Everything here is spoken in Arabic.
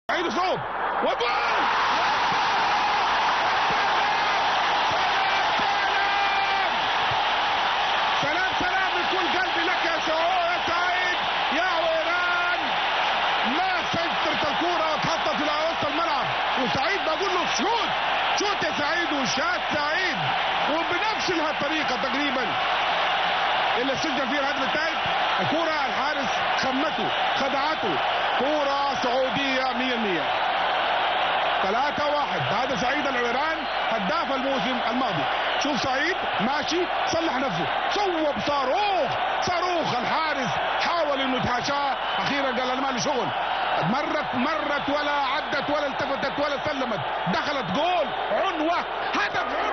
عيد صوب وجول. سلام سلام من كل قلبي لك يا سعيد يا عويران. ما سيطرت الكرة واتحطت الى وسط الملعب وسعيد بقول له شوت يا سعيد وشات سعيد وبنفس الطريقة تقريبا اللي سجل فيها الهدف الثالث. الكرة الحارس خمته خدعته. كرة سعودية 100%. 3-1. هذا سعيد العويران هداف الموسم الماضي. شوف سعيد ماشي صلح نفسه صوب صاروخ. الحارس حاول انه يتحاشاه اخيرا قال انا مالي شغل. مرت ولا عدت ولا التفتت ولا سلمت. دخلت جول عنوة هدف